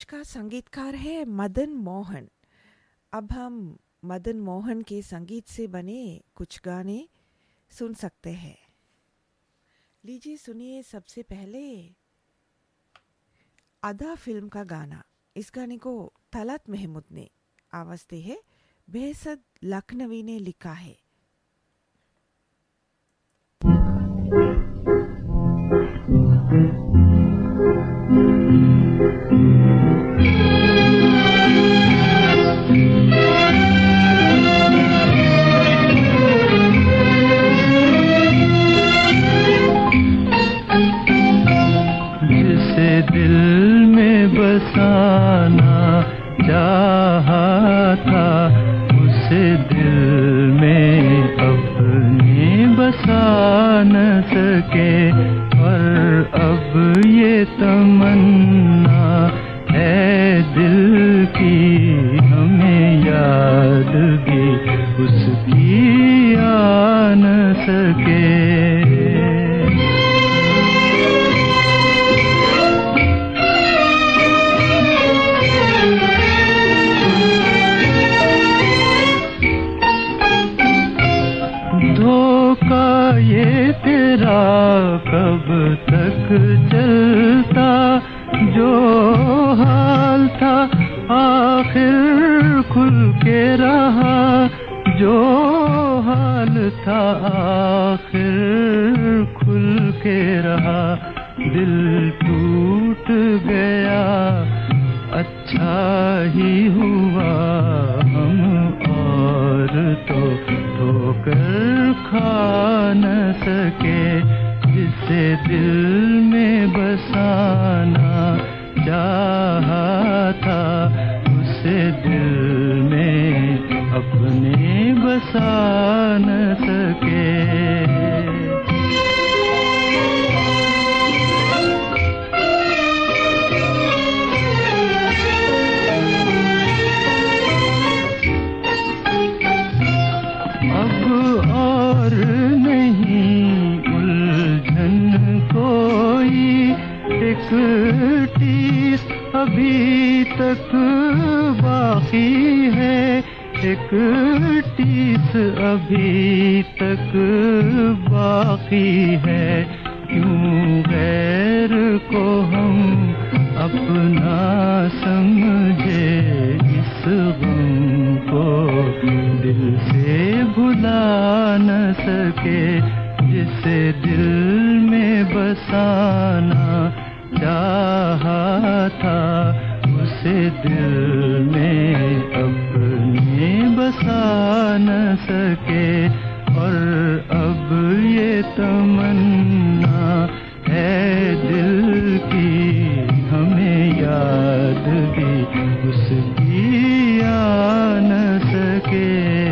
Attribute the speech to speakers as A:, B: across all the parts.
A: का संगीतकार है मदन मोहन। अब हम मदन मोहन के संगीत से बने कुछ गाने सुन सकते हैं। लीजिए सुनिए सबसे पहले अदा फिल्म का गाना। इस गाने को तलत महमूद ने आवाज दी है, बेहसद लखनवी ने लिखा है।
B: दिल में बसाना चाहा था, उसे दिल में अपने बसा न सके, और अब ये तमन्ना है दिल की, हमें याद भी उसकी आ न सके। ये तेरा कब तक चलता, जो हाल था आखिर खुल के रहा, जो हाल था आखिर खुल के रहा। दिल टूट गया अच्छा ही हुआ, हम और तो ठोकर खा न सके, जिसे दिल में बसाना चाहा था, उसे दिल में अपने बसा न सके। और नहीं उलझन कोई, एक टीस अभी तक बाकी है, एक टीस अभी तक बाकी है। क्यों गैर को हम अपना समझे, इस गम को दिल से भुला न सके, जिसे दिल में बसाना चाहा था, उसे दिल में अपने बसा न सके, और अब ये तमन्ना है दिल की, हमें याद भी उसकी आ न सके।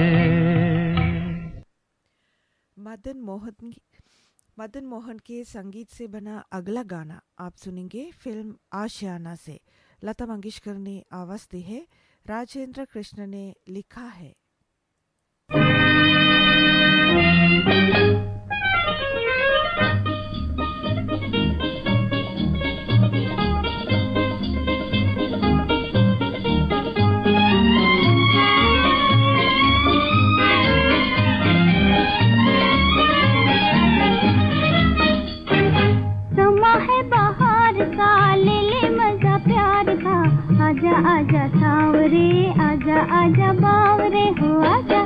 A: मदन मोहन के संगीत से बना अगला गाना आप सुनेंगे फिल्म आशियाना से। लता मंगेशकर ने आवाज दी है, राजेंद्र कृष्ण ने लिखा है।
C: आजा आजा सावरे, आजा आजा बावरे हो आजा।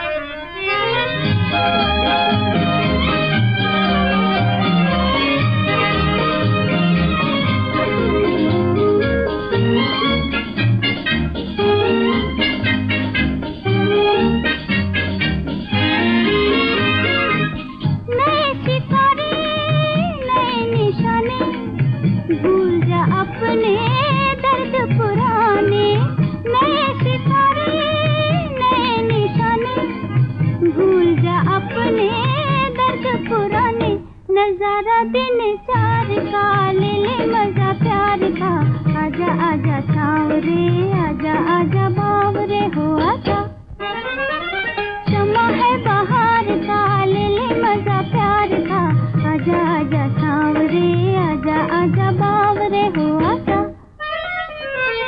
C: नए सितारे नए निशाने, भूल जा अपने दर्द पुराने। नए सितारे नए निशाने, भूल जा अपने दर्द पुराने। नजारा दिन चार का, ले ले मजा प्यार का। आजा आजा सावरे, आजा आजा बावरे हो आजा। समा है बहार का, ले ले मजा प्यार का। आजा आजा सावरे, आजा आजा बावरे हो आजा।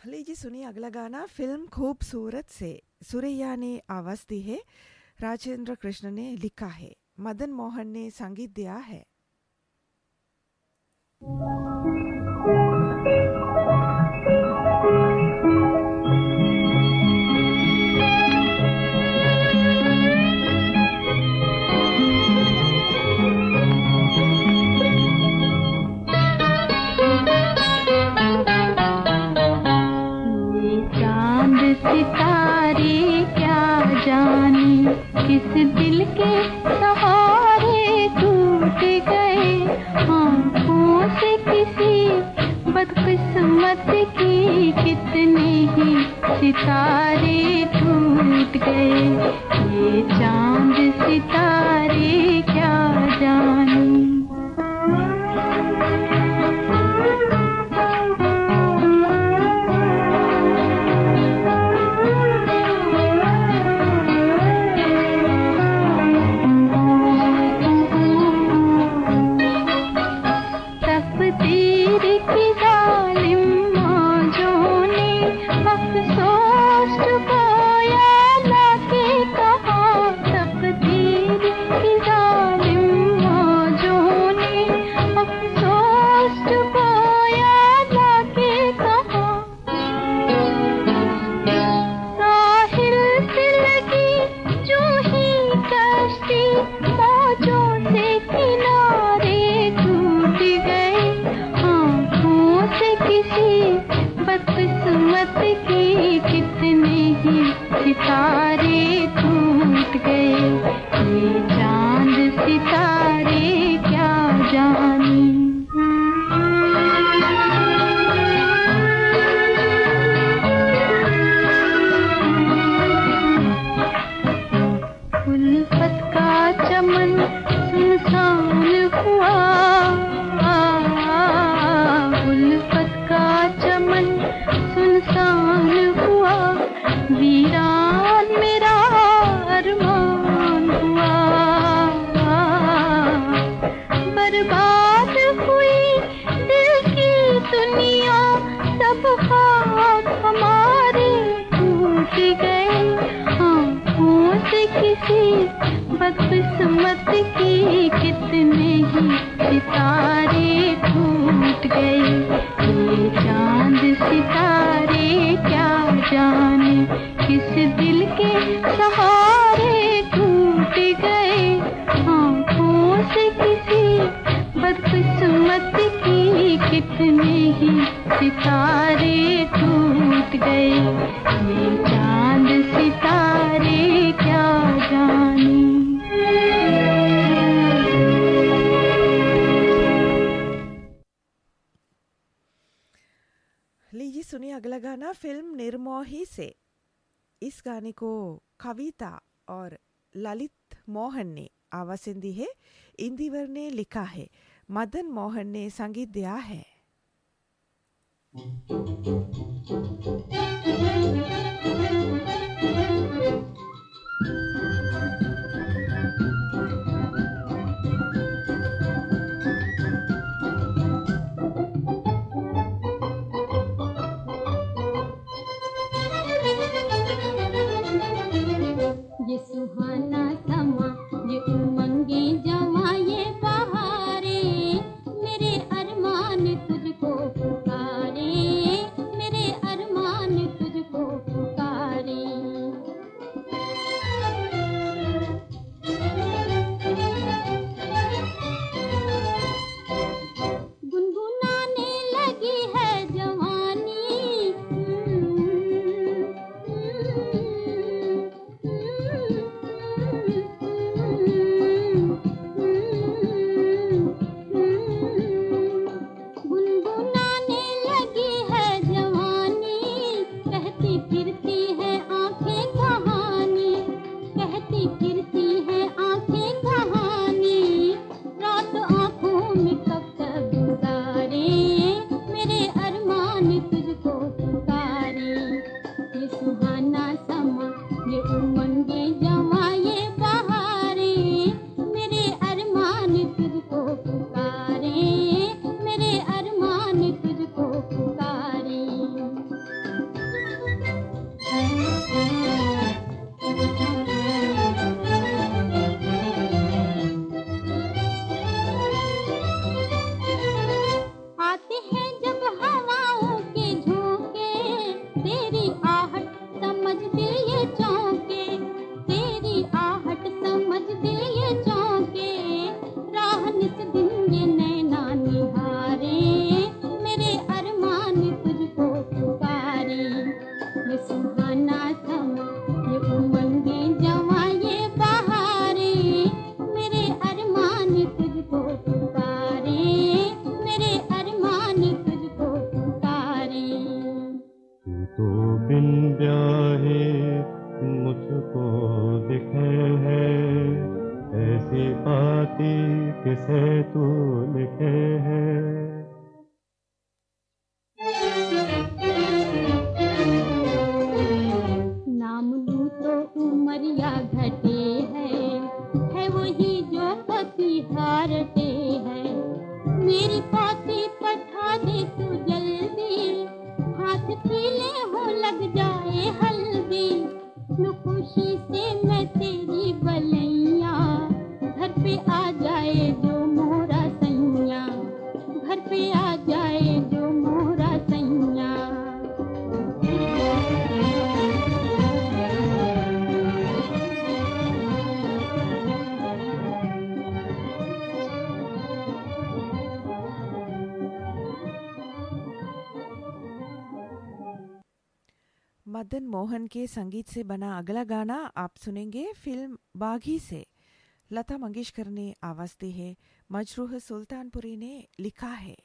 A: लीजिए सुनिए अगला गाना फिल्म खूबसूरत से सुरैया ने आवाज दी है, राजेंद्र कृष्ण ने लिखा है, मदन मोहन ने संगीत दिया है।
C: सितारे क्या जाने किस दिल के सहारे टूट गए, आँखों से किसी बदकिस्मत की कितने ही सितारे टूट गए, ये चांद सितारे क्या जाने।
A: लीजिए सुनिए अगला गाना फिल्म निर्मोही से। इस गाने को कविता और ललित मोहन ने आवाज़ दी है, इंदिवर ने लिखा है, मदन मोहन ने संगीत दिया है।
C: ये सुहाना समा, ये उमंगे जवा, ये बहारे, मेरे अरमान तुझको पुकारे, मेरे अरमान तुझको पुकारे। छीले हो लग जाए हल्दी, यूं खुशी से मैं तेरी बलैया, घर पे आ जाए जो मोरा सैया, घर पे आ जाए जो मोरा सैया।
A: मदन मोहन के संगीत से बना अगला गाना आप सुनेंगे फिल्म बागी से। लता मंगेशकर ने आवाज दी है, मजरूह सुल्तानपुरी ने लिखा है।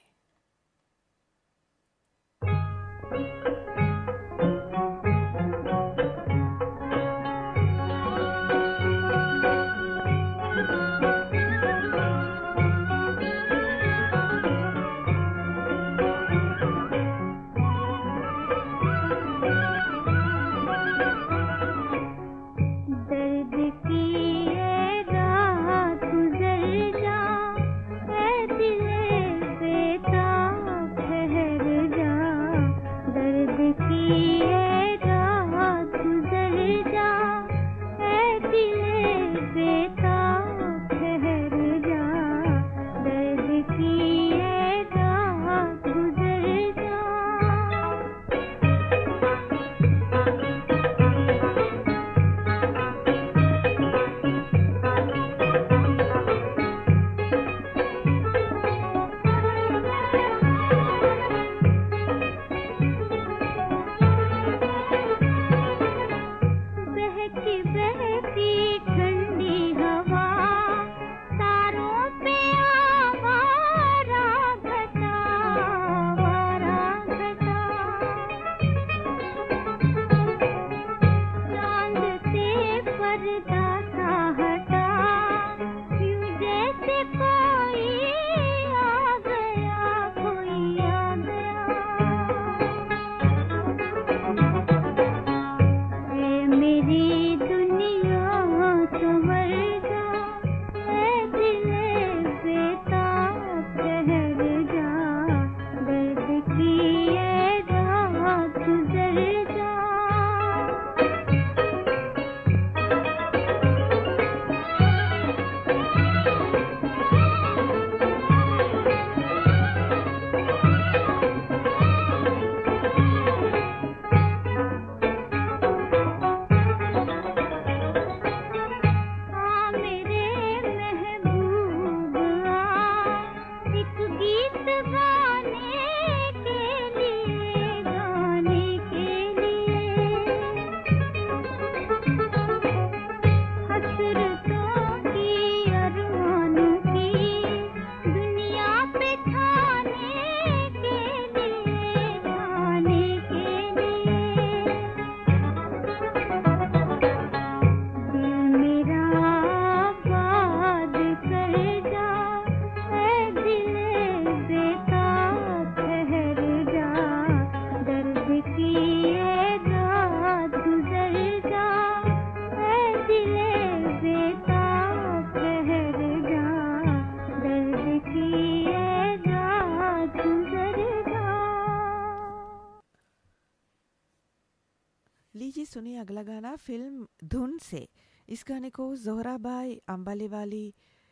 A: लीजिए सुनिए अगला गाना फिल्म धुन से। इस गाने को जोहराबाई अंबालीवाली,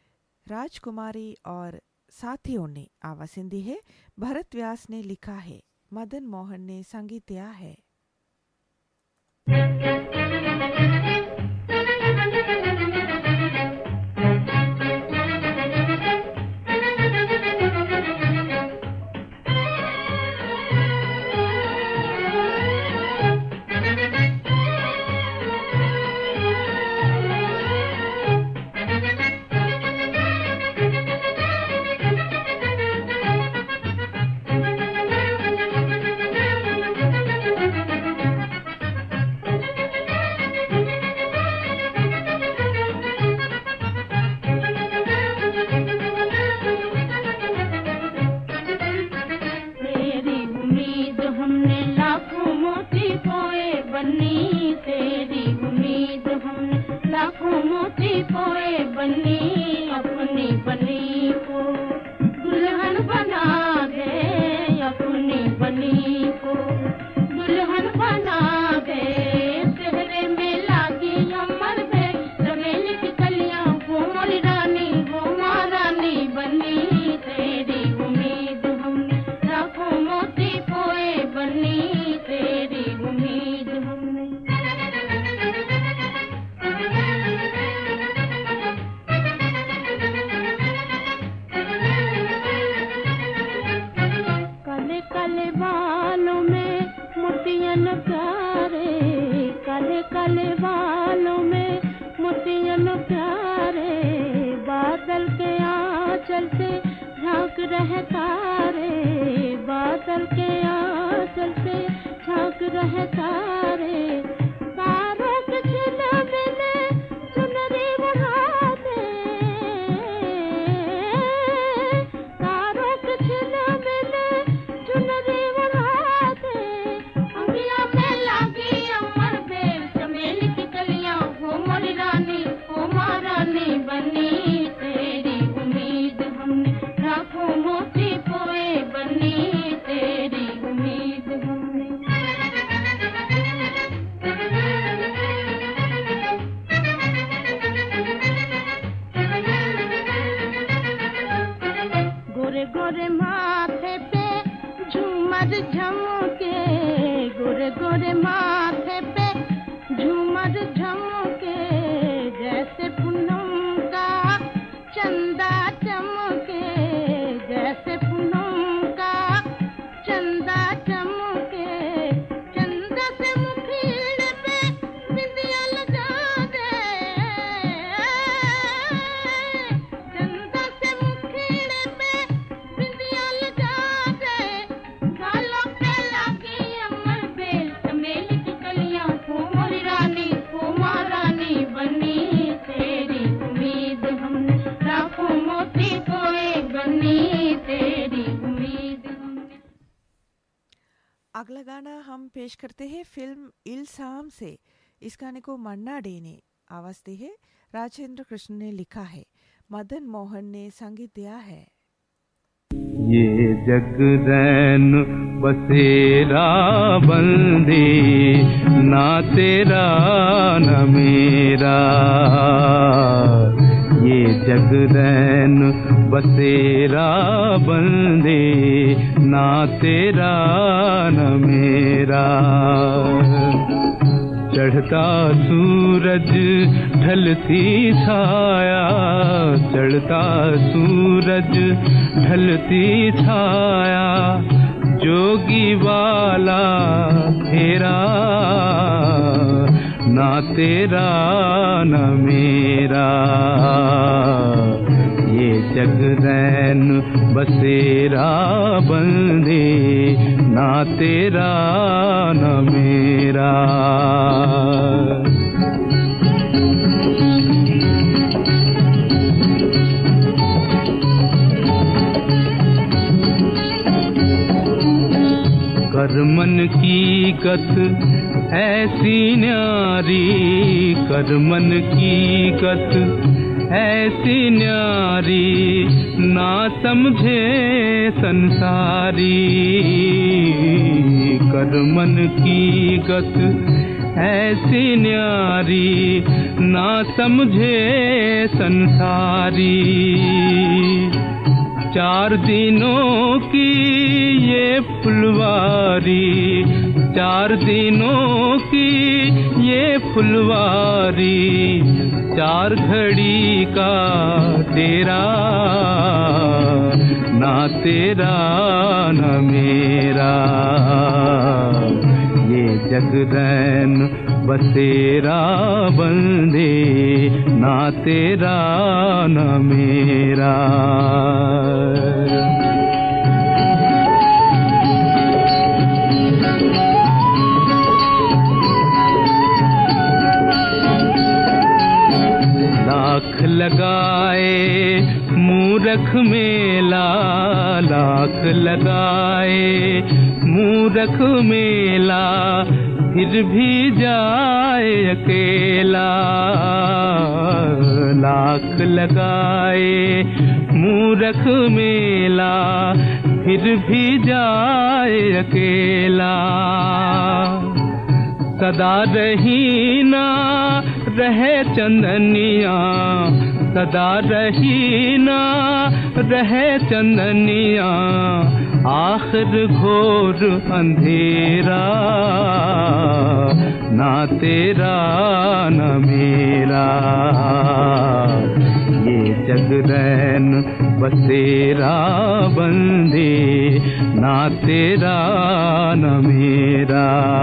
A: राजकुमारी और साथियों ने आवाज़ दी है। भरत व्यास ने लिखा है, मदन मोहन ने संगीत दिया है।
C: दुल्हन बना दे अपनी बनी को। बालों में मोतियन प्यारे, काले काले बालों में मोतियन प्यारे, बादल के आंचल से झांक रहे तारे, बादल के आंचल से झांक रहे तारे, तारों के झिलमिले चुनरी बढ़ाते, तारों के झिलमिले चुनरी बढ़ाते, अंगिया में लागी अमर बेल चमेली की कलियां, हो मोरी रानी हो महारानी बनी, तेरी उम्मीद हमने लाखों मोती पोए बनी, तेरी उम्मीद हमने। गोरे गोरे माथे पे झूमर झमके, गोरे गोरे माथे पे झूमर झमके, जैसे पूनम का चंदा चमके, जैसे पूनम का चंदा चमके, चंदा से मुखीड़ पे बिंदिया लगा दे, चंदा से मुखीड़ पे बिंदिया लगा दे, गालों पे लागी अमर बेल चमेली की कलियां, हो मोरी रानी हो महारानी बनी, तेरी उम्मीद हमने लाखों मोती कोए बनी, तेरी उम्मीद हमने।
A: अगला गाना हम पेश करते हैं फिल्म इल्साम से। इस गाने को मन्ना डे ने आवाज दी है, राजेंद्र कृष्ण ने लिखा है, मदन मोहन ने संगीत दिया है।
B: ये जग रैन बसेरा बंदे, ना तेरा न मेरा, ये जग रैन बसेरा बंदे, ना तेरा न मेरा, चढ़ता सूरज ढलती छाया, चढ़ता सूरज ढलती छाया, जोगी वाला फेरा, ना तेरा न मेरा, ये जग रैन बसेरा बंदे, ना तेरा न मेरा। करमन की गत ऐसी न्यारी, करमन की गत ऐसी न्यारी, ना समझे संसारी, करमन की गत ऐसी न्यारी, ना समझे संसारी, चार दिनों की ये फुलवारी, चार दिनों की ये फुलवारी, चार घड़ी का तेरा, ना तेरा न मेरा, ये जग रैन बसेरा बंदे, ना तेरा न मेरा। लाख लगाए मूरख मेला, लाख लगाए मूरख मेला, फिर भी जाए अकेला, लाख लगाए मूरख मेला, फिर भी जाए अकेला, सदा रही ना रहे चंदनिया, सदा रही ना रहे चंदनिया, आखिर घोर अंधेरा, ना तेरा न मेरा, ये जगरैन बसेरा बंदे, ना तेरा न मेरा,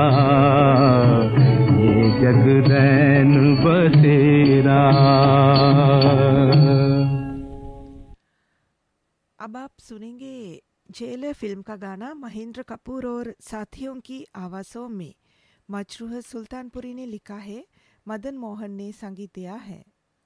B: ये जगरैन बसेरा।
A: अब आप सुनेंगे जेलर फिल्म का गाना महेंद्र कपूर और साथियों की आवाज़ों में। मजरूह सुल्तानपुरी ने लिखा है, मदन मोहन ने संगीत दिया है।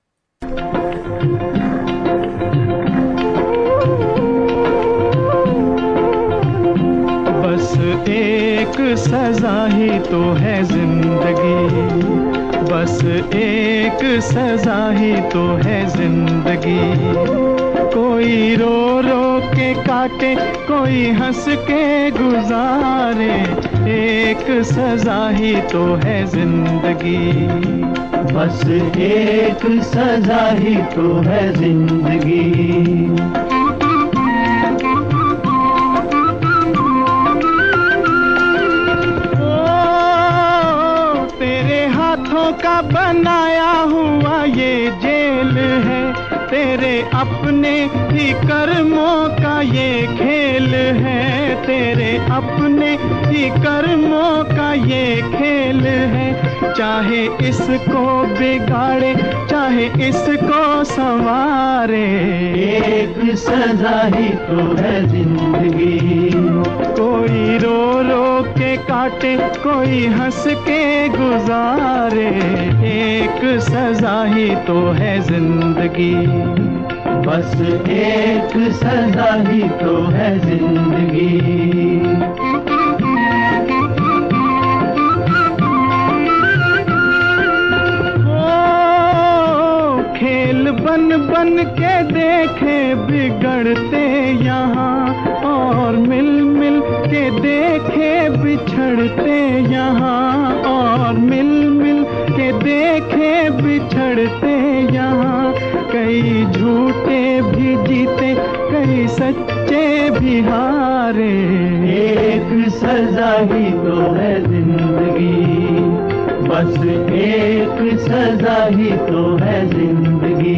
D: बस एक सजा ही तो है जिंदगी, बस एक सजा ही तो है जिंदगी। कोई रो रो के काटे, कोई हंस के गुजारे, एक सजा ही तो है जिंदगी। बस एक सजा ही तो है जिंदगी। ओ तेरे हाथों का बनाया हुआ ये जेल है, तेरे अपने ही कर्मों का ये खेल है, तेरे अपने ही कर्मों का ये खेल है। चाहे इसको बिगाड़े, चाहे इसको संवारे, एक सजा ही तो है जिंदगी। कोई रो रो के काटे, कोई हंस के गुजारे, एक सजा ही तो है जिंदगी। बस एक सजा ही तो है जिंदगी। खेल बन बन के देखे बिगड़ते यहाँ, और मिल मिल के देखे बिछड़ते यहाँ, और मिल मिल के देखे बिछड़ते यहाँ। कई झूठे भी जीते, कई सच्चे भी हारे, एक सजा ही तो है जिंदगी। बस एक सजा ही तो है जिंदगी।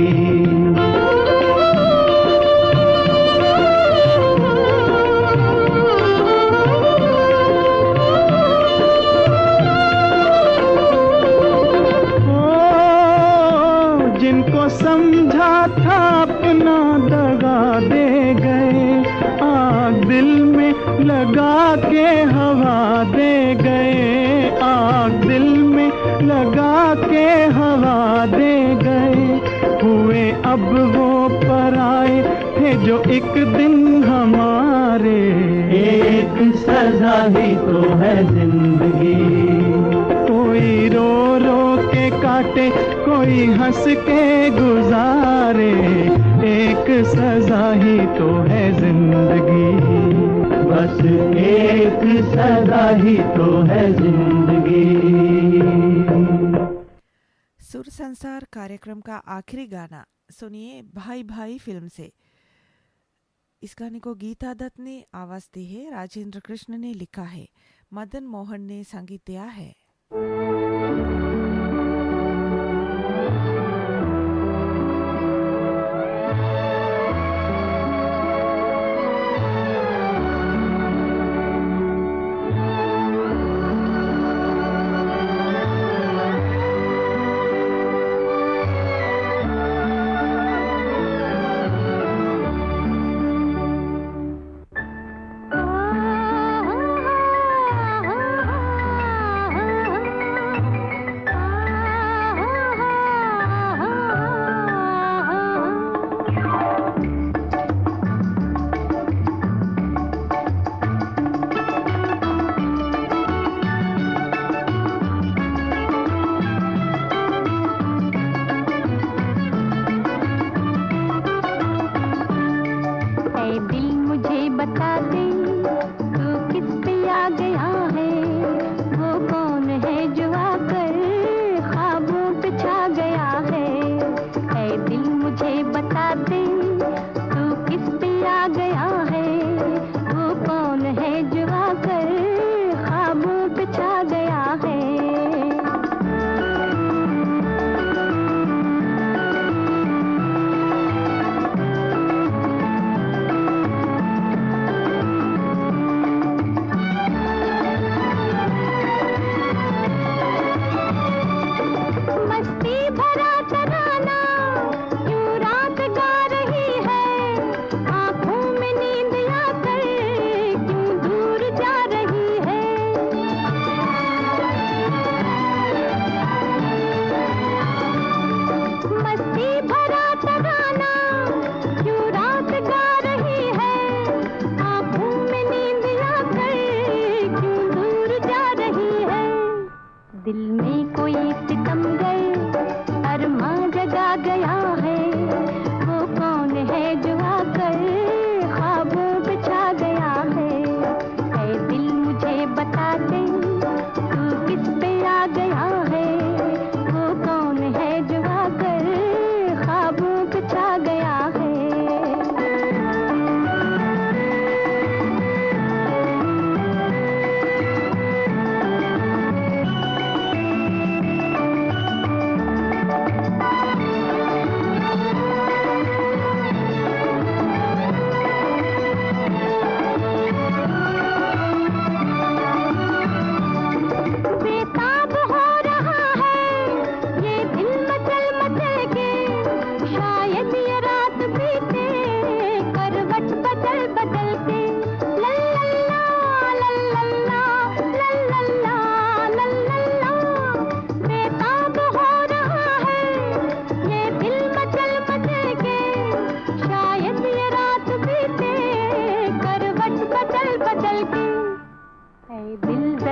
D: जिनको समझा था अपना दगा दे गए, आग दिल में लगा के हवा दे गए, आग दिल में लगा के हवा दे गए। हुए अब वो पराए थे जो एक दिन हमारे, एक सजा ही तो है जिंदगी। कोई रो रो के काटे, कोई हंस के गुजारे, एक सजा ही तो है जिंदगी। बस एक सजा ही तो है जिंदगी।
A: सुर संसार कार्यक्रम का आखिरी गाना सुनिए भाई भाई फिल्म से। इस गाने को गीता दत्त ने आवाज दी है, राजेंद्र कृष्ण ने लिखा है, मदन मोहन ने संगीत दिया है।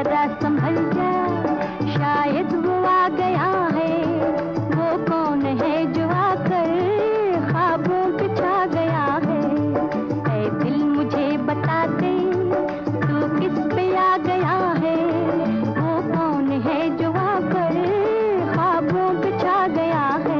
C: जरा संभल जा, शायद वो आ गया है। वो कौन है जो आकर ख्वाबों पे छा गया है। ऐ दिल मुझे बता दे तू किस पे आ गया है। वो कौन है जो आकर ख्वाबों पे छा गया है।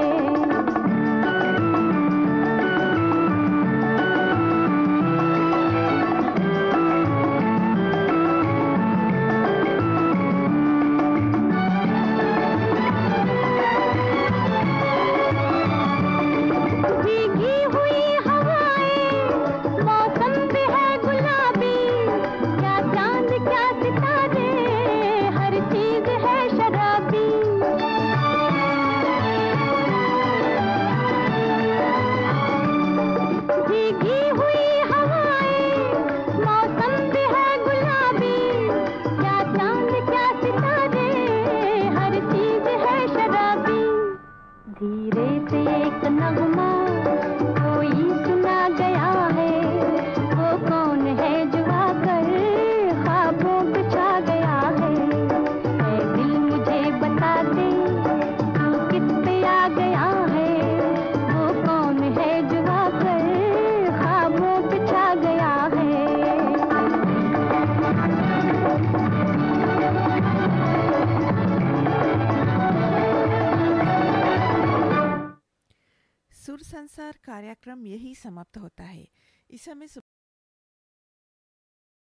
C: धीरे से एक नगमा कोई सुना गया है। वो कौन है जो आकर ख्वाबों पे छा गया है। ऐ दिल मुझे बता दे तू किस पे आ गया है। वो कौन है जो आकर ख्वाबों पे छा गया है।
A: सुर संसार कार्यक्रम यही समाप्त होता है। इस समय